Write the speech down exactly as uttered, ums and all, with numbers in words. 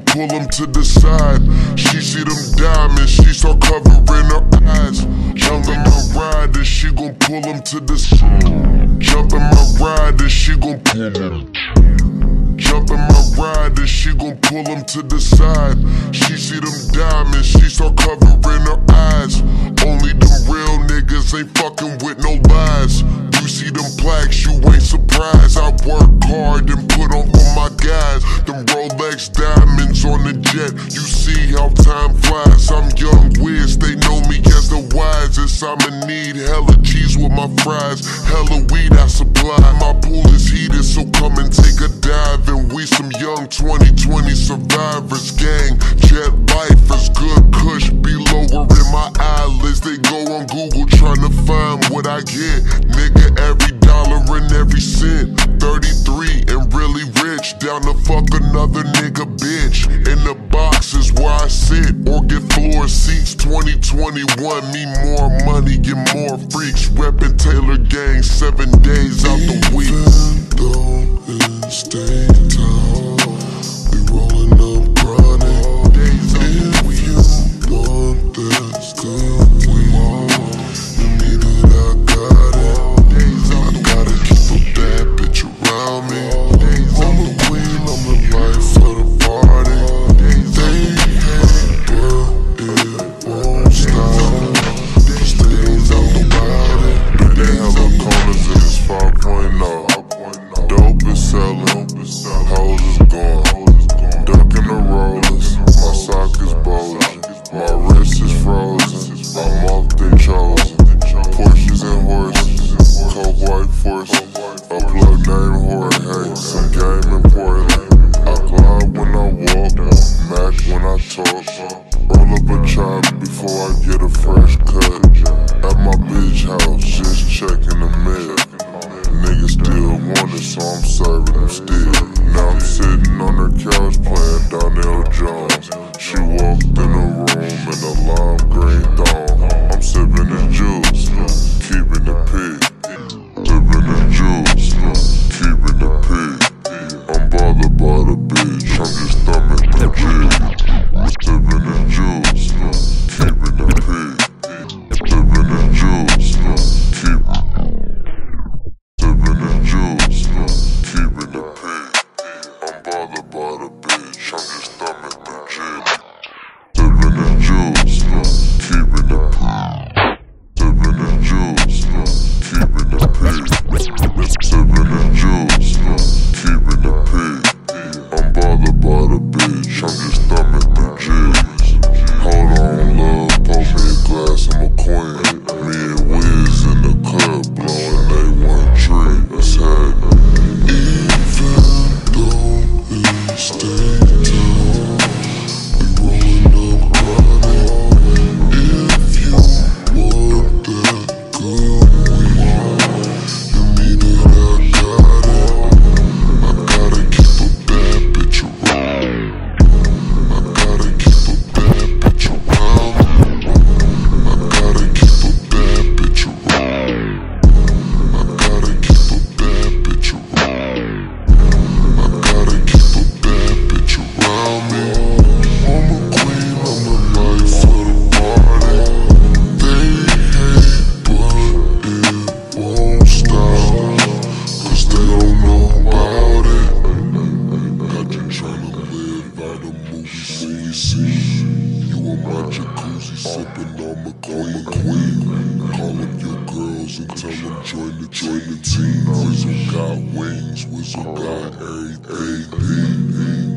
gon' pull them to the side. She see them diamonds, she start covering her eyes. Jump in my ride and she gon' pull them to the side. Jump in my ride and she gon' pull them. Jump in my ride and she gon' pull them to the side. She see them diamonds, she start covering her eyes. Only them real niggas ain't fucking with no lies. You see them plaques, you ain't surprised. I work hard and put on for my guys. Them Rolex diamonds on the jet, you see how time flies. I'm young Wiz, they know me as the wisest. I'ma need hella cheese with my fries, hella weed I supply. My pool is heated, so come and take a dive. And we some young twenty twenty survivors. Gang, jet lifers, good kush be lowering my eyelids. They go on Google trying to find what I get. Nigga, every dollar and every cent. thirty-three and really rich, down to fuck another nigga bitch. In the box is where I sit, or get floor seats. Twenty twenty-one, me more money, get more freaks. Reppin' Taylor Gang, seven days out the week. Even though it stay down, we rollin' up grinding. Days out the week. If you want that good weed, you need it, I got it. I gotta keep a bad bitch around me. I'm the queen, I'm the life of the party. They hate, but it won't stop. Cause they know about it. They hella corners in this five point oh. Dope is selling, hoes is gone. Ducking the rollers, my sock is bulging. My wrist is frozen, I'm off they chosen. Porsches and horses, coke white forces. A plug named Jorge, some game in Portland. I glide when I walk, Mac when I talk. Roll up a chop before I get a fresh cut. At my bitch house, just checking the mail. Niggas still want it, so I'm serving them still. Now I'm sitting on her couch playing Donnell Jones. She walked in the room in a lime green thong. I'm sipping the juice, keeping the pig. Sipping the juice, keeping the pig. I'm bothered by the bitch, I'm just thumbing the jig. Sipping the juice, keeping the pig. Sipping the juice, keep. Sipping the juice, keeping the pig. I'm bothered by the bitch, I'm just thumbing the jig. Sipping the juice, keeping the pig. Sipping the juice, keeping the pig. Sipping the juice, keeping the pig. I'm bothered by the bitch, I'm just thumbing the jigs. Hold on, love, pour me a glass, I'm a queen. Me and Wiz in the club, blowing A one tree. It's happening. Even though it stay down, we rollin' up grinding. If you want that good weed, you need it, I got it. I gotta keep a bad bitch around. I gotta keep a bad bitch around. I gotta keep a bad bitch around. I gotta keep a bad bitch around. I gotta keep a bad bitch around me. I'm a queen, I'm the life of the party. They hate, but it won't stop. Cause they don't know about it. Got you tryna live by the movies we see. You in my jacuzzi sipping on my queen, queen. Call up your girls and tell them join the, join the team. Whistle got wings, Whistle got everything.